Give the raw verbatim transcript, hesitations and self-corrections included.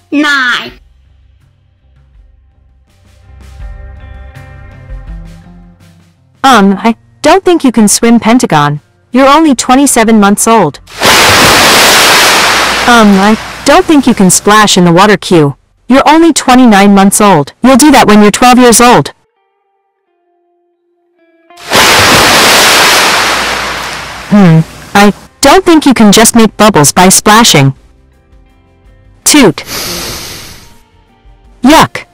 nine, Um, I don't think you can swim, Pentagon. You're only twenty-seven months old. Um, I don't think you can splash in the water, Q. You're only twenty-nine months old. You'll do that when you're twelve years old. Hmm, I don't think you can just make bubbles by splashing. Toot. Yuck.